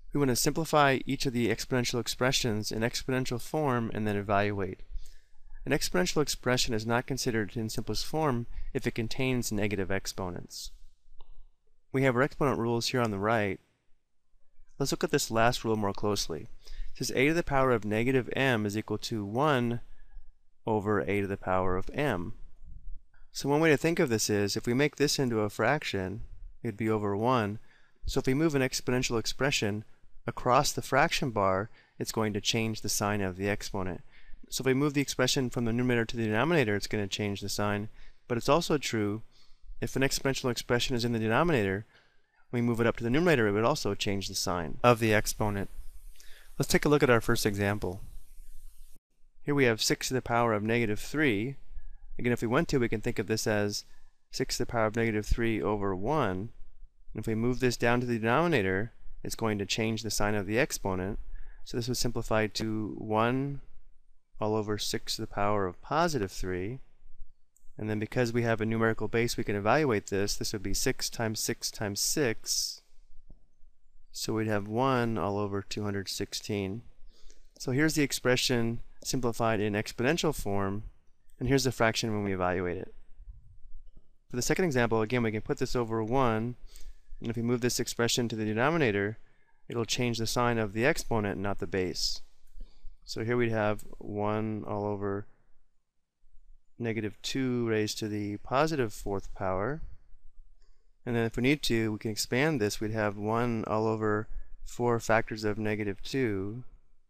We want to simplify each of the exponential expressions in exponential form and then evaluate. An exponential expression is not considered in simplest form if it contains negative exponents. We have our exponent rules here on the right. Let's look at this last rule more closely. It says a to the power of negative m is equal to 1 over a to the power of m. So one way to think of this is, if we make this into a fraction, it'd be over 1. So if we move an exponential expression across the fraction bar, it's going to change the sign of the exponent. So if we move the expression from the numerator to the denominator, it's going to change the sign. But it's also true, if an exponential expression is in the denominator, when we move it up to the numerator, it would also change the sign of the exponent. Let's take a look at our first example. Here we have 6 to the power of negative 3. Again, if we want to, we can think of this as 6 to the power of negative 3 over 1. And if we move this down to the denominator, it's going to change the sign of the exponent. So this would simplify to 1 all over 6 to the power of positive 3. And then because we have a numerical base, we can evaluate this. This would be 6 times 6 times 6. So we'd have 1 all over 216. So here's the expression simplified in exponential form, and here's the fraction when we evaluate it. For the second example, again, we can put this over 1, and if we move this expression to the denominator, it'll change the sign of the exponent, not the base. So here we'd have 1 all over negative 2 raised to the positive 4th power. And then if we need to, we can expand this. We'd have 1 all over 4 factors of negative 2.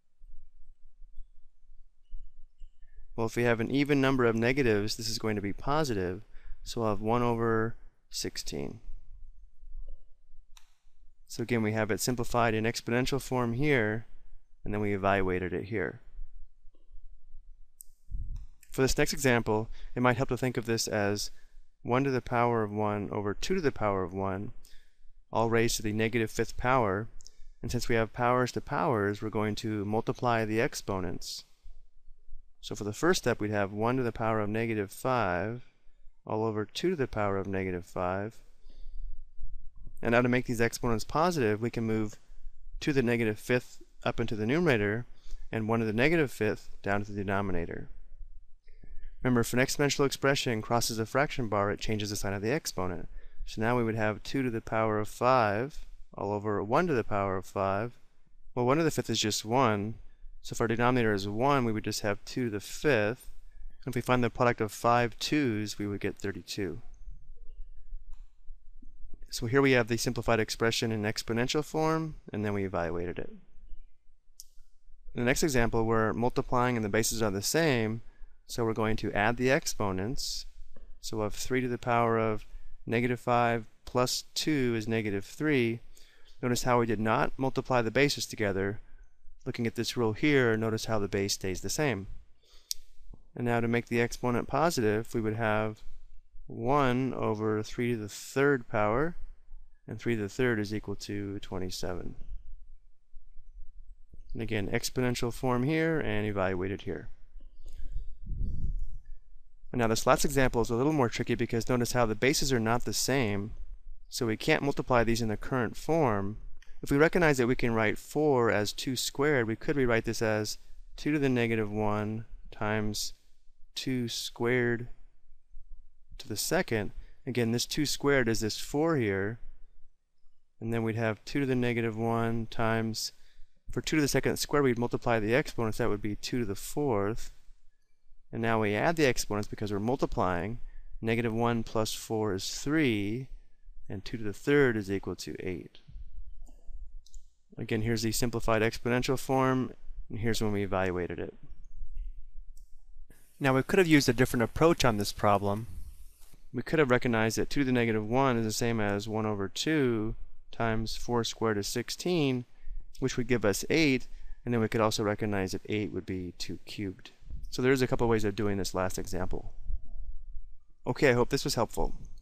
Well, if we have an even number of negatives, this is going to be positive. So we'll have 1 over 16. So again, we have it simplified in exponential form here, and then we evaluated it here. For this next example, it might help to think of this as 1 to the power of 1 over 2 to the power of 1, all raised to the negative 5th power. And since we have powers to powers, we're going to multiply the exponents. So for the first step, we'd have 1 to the power of negative 5 all over 2 to the power of negative 5. And now to make these exponents positive, we can move 2 to the negative 5th up into the numerator and 1 to the negative 5th down to the denominator. Remember, if an exponential expression crosses a fraction bar, it changes the sign of the exponent. So now we would have 2 to the power of 5 all over 1 to the power of 5. Well, 1 to the 5th is just 1. So if our denominator is 1, we would just have 2 to the 5th. And if we find the product of 5 2's, we would get 32. So here we have the simplified expression in exponential form, and then we evaluated it. In the next example, we're multiplying and the bases are the same, so we're going to add the exponents. So we'll have 3 to the power of negative 5 plus 2 is negative 3. Notice how we did not multiply the bases together. Looking at this rule here, notice how the base stays the same. And now to make the exponent positive, we would have 1 over 3 to the 3rd power, and 3 to the 3rd is equal to 27. And again, exponential form here and evaluated here. And now this last example is a little more tricky because notice how the bases are not the same, so we can't multiply these in the current form. If we recognize that we can write 4 as 2 squared, we could rewrite this as 2 to the negative 1 times 2 squared to the second. Again, this 2 squared is this 4 here, and then we'd have 2 to the negative 1 times, for 2 to the second squared, we'd multiply the exponents. That would be 2 to the 4th. And now we add the exponents because we're multiplying. Negative 1 plus 4 is 3, and 2 to the 3rd is equal to 8. Again, here's the simplified exponential form, and here's when we evaluated it. Now we could have used a different approach on this problem. We could have recognized that 2 to the negative 1 is the same as 1 over 2 times 4 squared is 16, which would give us 8, and then we could also recognize that 8 would be 2 cubed. So there's a couple ways of doing this last example. Okay, I hope this was helpful.